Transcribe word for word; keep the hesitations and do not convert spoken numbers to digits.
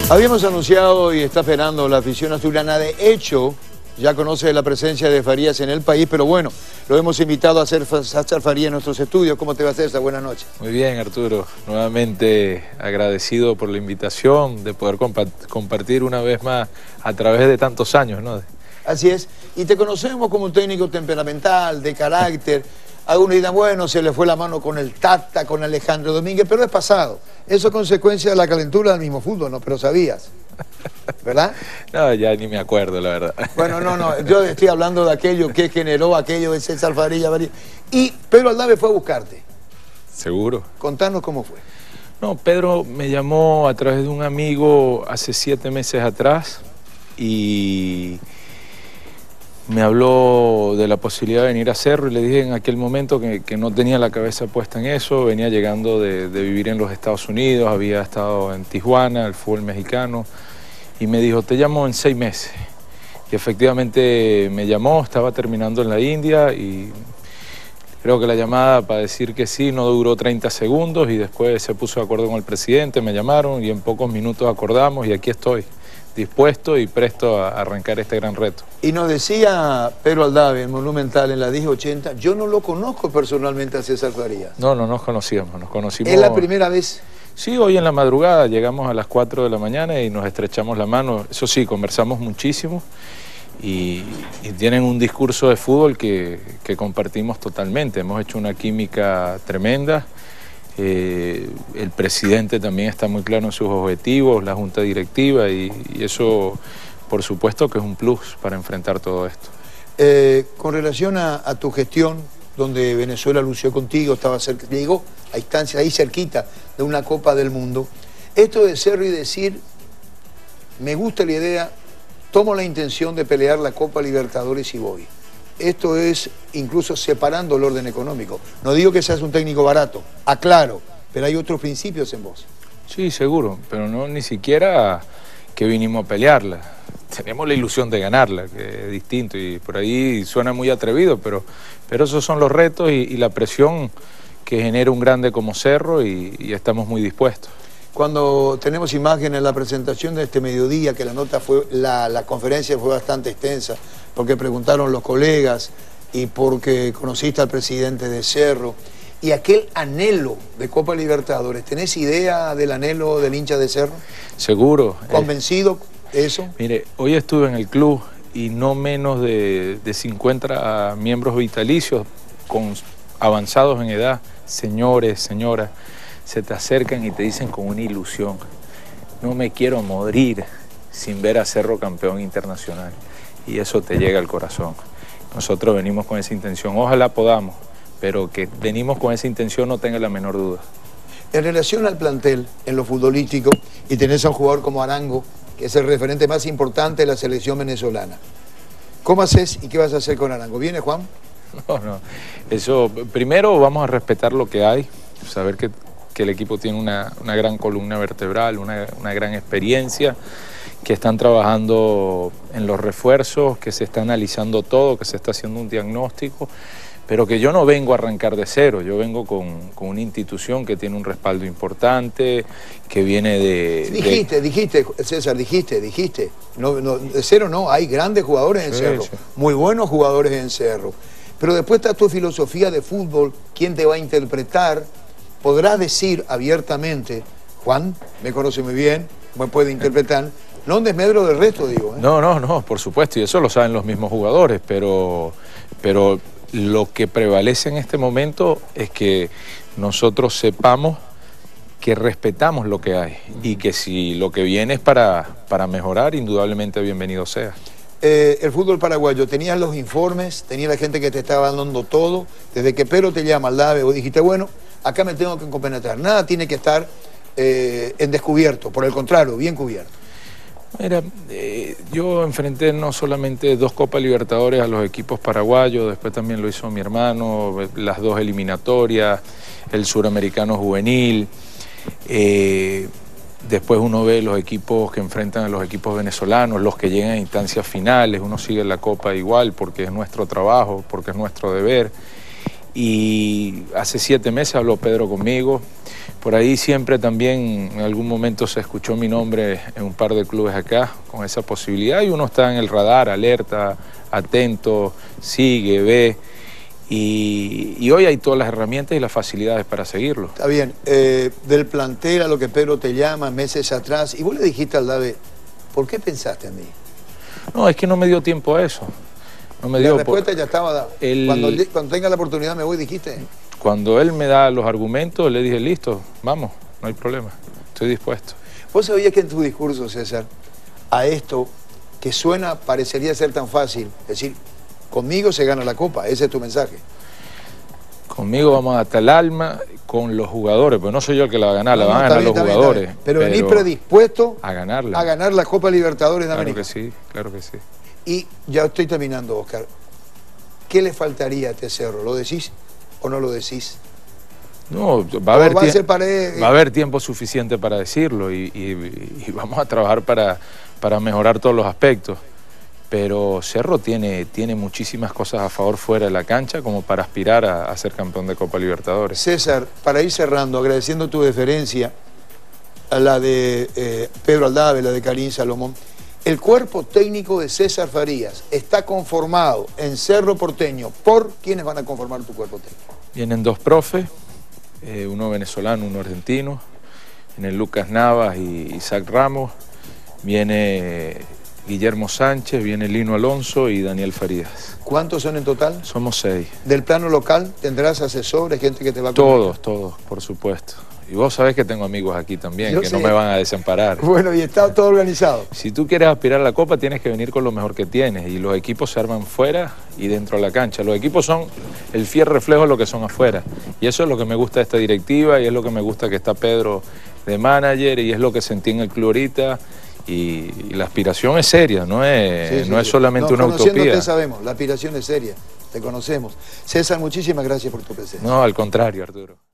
Habíamos anunciado y está esperando la afición asturiana. De hecho, ya conoce la presencia de Farías en el país, pero bueno, lo hemos invitado a hacer César Farías en nuestros estudios. ¿Cómo te va, César? Buenas noches. Muy bien, Arturo. Nuevamente agradecido por la invitación de poder compa compartir una vez más a través de tantos años, ¿no? Así es. Y te conocemos como un técnico temperamental, de carácter. Algunos dirán, bueno, se le fue la mano con el Tata, con Alejandro Domínguez, pero es pasado. Eso es consecuencia de la calentura del mismo fútbol, ¿no? Pero sabías, ¿verdad? No, ya ni me acuerdo, la verdad. Bueno, no, no, yo estoy hablando de aquello que generó aquello de César Farías. Y Pedro Aldave fue a buscarte. ¿Seguro? Contanos cómo fue. No, Pedro me llamó a través de un amigo hace siete meses atrás y me habló de la posibilidad de venir a Cerro y le dije en aquel momento que, que no tenía la cabeza puesta en eso, venía llegando de, de vivir en los Estados Unidos, había estado en Tijuana, el fútbol mexicano, y me dijo, te llamo en seis meses. Y efectivamente me llamó, estaba terminando en la India y creo que la llamada para decir que sí no duró treinta segundos y después se puso de acuerdo con el presidente, me llamaron y en pocos minutos acordamos y aquí estoy, dispuesto y presto a arrancar este gran reto. Y nos decía Pedro Aldave, el Monumental, en la diez ochenta, yo no lo conozco personalmente a César Farías. No, no nos conocíamos, nos conocimos... ¿Es la primera vez? Sí, hoy en la madrugada, llegamos a las cuatro de la mañana y nos estrechamos la mano. Eso sí, conversamos muchísimo y, y tienen un discurso de fútbol que, que compartimos totalmente. Hemos hecho una química tremenda. Eh, el presidente también está muy claro en sus objetivos, la junta directiva y, y eso, por supuesto, que es un plus para enfrentar todo esto. Eh, con relación a, a tu gestión, donde Venezuela lució contigo, estaba cerca, llegó a instancia ahí cerquita de una Copa del Mundo, esto de Cerro y decir, me gusta la idea, tomo la intención de pelear la Copa Libertadores y voy. Esto es incluso separando el orden económico. No digo que seas un técnico barato, aclaro, pero hay otros principios en vos. Sí, seguro, pero no ni siquiera que vinimos a pelearla. Tenemos la ilusión de ganarla, que es distinto y por ahí suena muy atrevido, pero, pero esos son los retos y, y la presión que genera un grande como Cerro y, y estamos muy dispuestos. Cuando tenemos imágenes en la presentación de este mediodía, que la nota fue, la, la conferencia fue bastante extensa, porque preguntaron los colegas y porque conociste al presidente de Cerro, y aquel anhelo de Copa Libertadores, ¿tenés idea del anhelo del hincha de Cerro? Seguro. ¿Convencido de eso? Mire, hoy estuve en el club y no menos de, de cincuenta miembros vitalicios con avanzados en edad, señores, señoras, se te acercan y te dicen con una ilusión, no me quiero morir sin ver a Cerro campeón internacional. Y eso te llega al corazón. Nosotros venimos con esa intención, ojalá podamos, pero que venimos con esa intención no tenga la menor duda. En relación al plantel, en lo futbolístico, y tenés a un jugador como Arango, que es el referente más importante de la selección venezolana, ¿cómo haces y qué vas a hacer con Arango? ¿Viene, Juan? No, no, eso, primero vamos a respetar lo que hay, saber que que el equipo tiene una, una gran columna vertebral, una, una gran experiencia, que están trabajando en los refuerzos, que se está analizando todo, que se está haciendo un diagnóstico, pero que yo no vengo a arrancar de cero, yo vengo con, con una institución que tiene un respaldo importante, que viene de... Dijiste, de... dijiste, César, dijiste, dijiste, no, no, de cero no, hay grandes jugadores en sí, Cerro, sí. Muy buenos jugadores en Cerro, pero después está tu filosofía de fútbol, quién te va a interpretar. Podrás decir abiertamente, Juan, me conoce muy bien, me puede interpretar, no un desmedro del resto, digo. ¿eh? No, no, no, por supuesto, y eso lo saben los mismos jugadores, pero, pero lo que prevalece en este momento es que nosotros sepamos que respetamos lo que hay y que si lo que viene es para, para mejorar, indudablemente bienvenido sea. Eh, el fútbol paraguayo, tenías los informes, tenías la gente que te estaba dando todo, desde que Pedro te llama al Aldave, vos dijiste, bueno, acá me tengo que compenetrar, nada tiene que estar eh, en descubierto, por el contrario, bien cubierto. Mira, eh, yo enfrenté no solamente dos Copas Libertadores a los equipos paraguayos, después también lo hizo mi hermano, las dos eliminatorias, el suramericano juvenil, eh, después uno ve los equipos que enfrentan a los equipos venezolanos, los que llegan a instancias finales, uno sigue la Copa igual porque es nuestro trabajo, porque es nuestro deber. Y hace siete meses habló Pedro conmigo. Por ahí siempre también en algún momento se escuchó mi nombre en un par de clubes acá con esa posibilidad y uno está en el radar, alerta, atento, sigue, ve. Y, y hoy hay todas las herramientas y las facilidades para seguirlo. Está bien. Eh, del plantel a lo que Pedro te llama meses atrás, y vos le dijiste al Dave, ¿por qué pensaste en mí? No, es que no me dio tiempo a eso. No me dio la respuesta por... ya estaba dada. El... Cuando, cuando tenga la oportunidad me voy, dijiste. Cuando él me da los argumentos, le dije, listo, vamos, no hay problema, estoy dispuesto. Vos sabías que en tu discurso, César, a esto que suena, parecería ser tan fácil, es decir, conmigo se gana la Copa, ese es tu mensaje. Conmigo vamos hasta el alma con los jugadores, pues no soy yo el que la va a ganar, no, la van no, a ganar bien, los jugadores. Bien, pero, pero venís predispuesto a ganarla. A ganar la Copa Libertadores de claro América. Claro que sí, claro que sí. Y ya estoy terminando, Oscar. ¿Qué le faltaría a este Cerro? ¿Lo decís o no lo decís? No, va a, haber va, a pared... va a haber tiempo suficiente para decirlo y, y, y vamos a trabajar para, para mejorar todos los aspectos. Pero Cerro tiene, tiene muchísimas cosas a favor fuera de la cancha como para aspirar a, a ser campeón de Copa Libertadores. César, para ir cerrando, agradeciendo tu deferencia a la de eh, Pedro Aldave, la de Karim Salomón, el cuerpo técnico de César Farías está conformado en Cerro Porteño. ¿Por quiénes van a conformar tu cuerpo técnico? Vienen dos profes, eh, uno venezolano, uno argentino. Vienen Lucas Navas y Isaac Ramos. Viene Guillermo Sánchez, viene Lino Alonso y Daniel Farías. ¿Cuántos son en total? Somos seis. ¿Del plano local tendrás asesores, gente que te va a comunicar? Todos, todos, por supuesto. Y vos sabés que tengo amigos aquí también, Yo que sé. no me van a desamparar. Bueno, y está todo organizado. Si tú quieres aspirar a la Copa, tienes que venir con lo mejor que tienes. Y los equipos se arman fuera y dentro de la cancha. Los equipos son el fiel reflejo de lo que son afuera. Y eso es lo que me gusta de esta directiva y es lo que me gusta que está Pedro de manager y es lo que sentí en el club ahorita. Y, y la aspiración es seria, no es, sí, sí, no es solamente no, una utopía. Conociéndote sabemos, la aspiración es seria, te conocemos. César, muchísimas gracias por tu presencia. No, al contrario, Arturo.